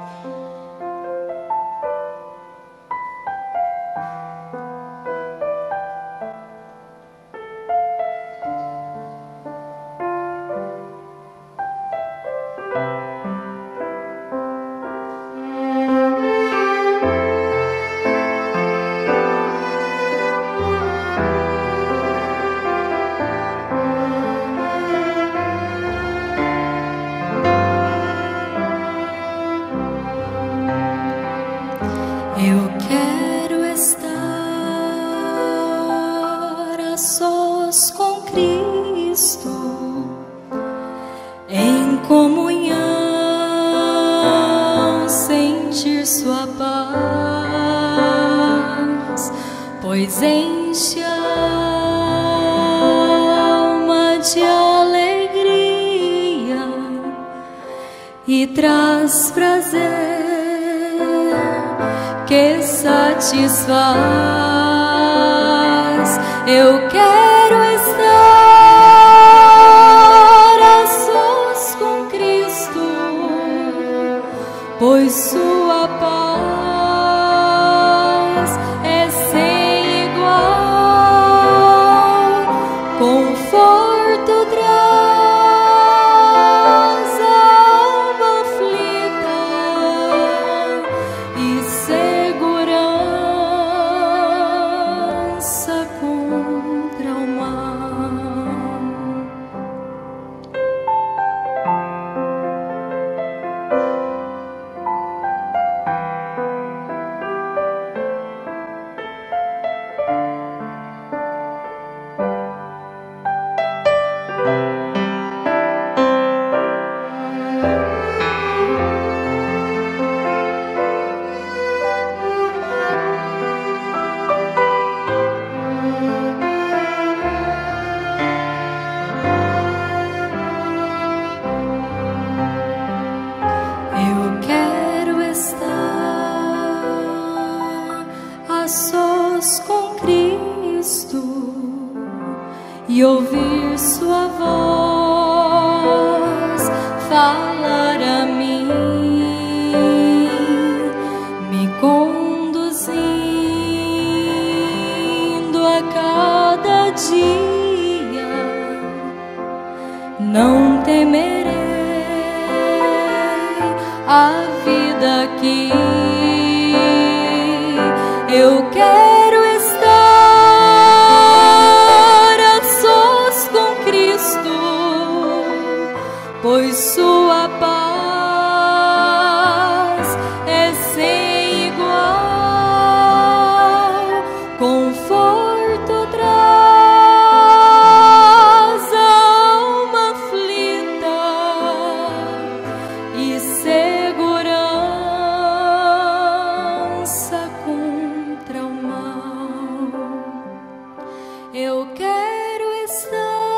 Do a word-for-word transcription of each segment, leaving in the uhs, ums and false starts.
Eu quero estar a sós com Cristo, em comunhão, sentir sua paz, pois enche a alma de alegria e traz prazer que satisfaz. Eu quero estar a sós com Cristo, pois sua paz é sem igual, conforto traz a alma aflita e contra o mal. Sós com Cristo e ouvir sua voz falar a mim, me conduzindo a cada dia. Não temerei a vida aqui. Eu quero estar a sós com Cristo, pois sua paz é sem igual, conforto traz a alma aflita e segurança contra o mal. Eu quero estar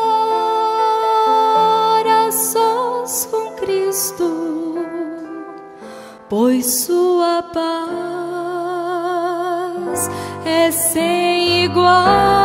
a sós com Cristo, pois sua paz é sem igual.